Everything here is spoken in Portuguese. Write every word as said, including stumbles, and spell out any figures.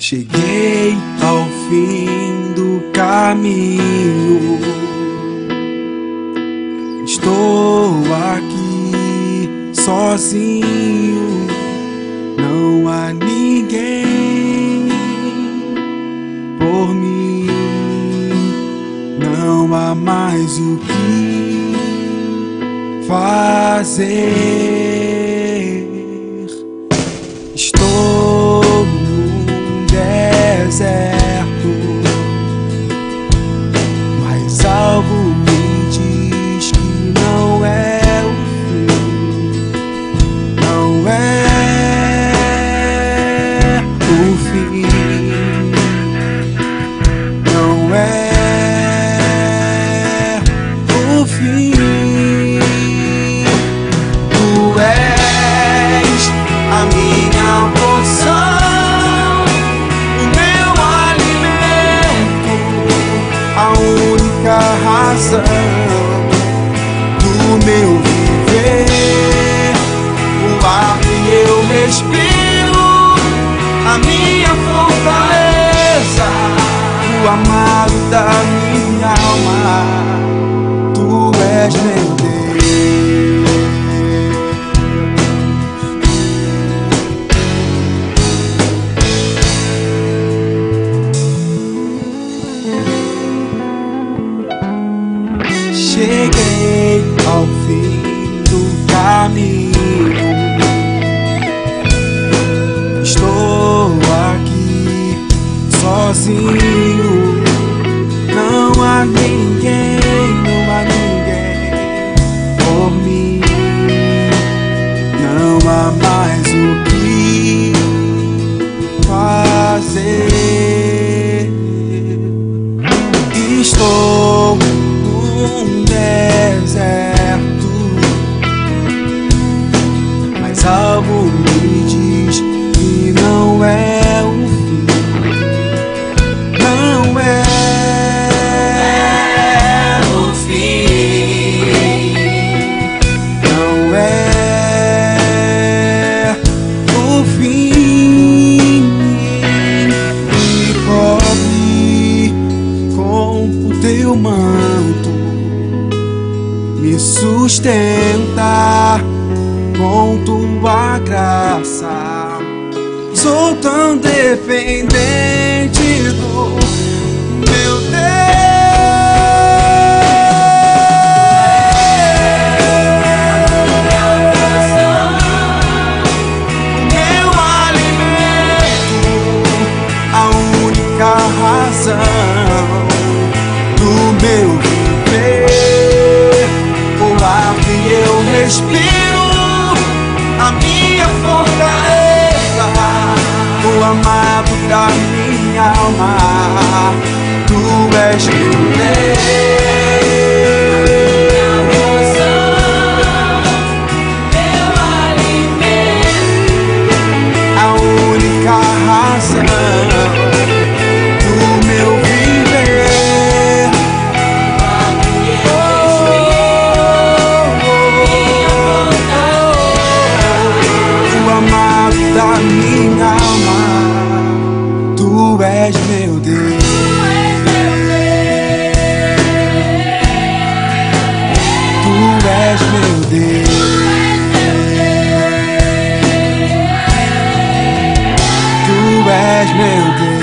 Cheguei ao fim do caminho, estou aqui sozinho, não há ninguém por mim, não há mais o que fazer. Estou num deserto, mas algo me diz que não é o fim, não é o fim, não é o fim. Tu és a minha porção, o meu alimento, a única razão do meu viver, o ar que eu respiro, a minha fortaleza, o amado da minha alma. Tu és meu Deus. Cheguei ao fim do caminho, estou aqui sozinho, não há ninguém, não há ninguém por mim, não há mais o que fazer. Estou num deserto, mas algo me diz que não é o fim, não é o fim, não é o fim. Me cobre com o teu manto, me sustenta com tua graça. Sou tão dependente do meu Deus, meu alimento, a única razão do meu viver, o ar que eu respiro, a minha fortaleza, o amado da minha alma. Tu és meu Deus, meu alimento, a única razão do meu viver, o amado da minha alma. Tu és meu Deus, Tu és meu Deus, Tu és meu Deus.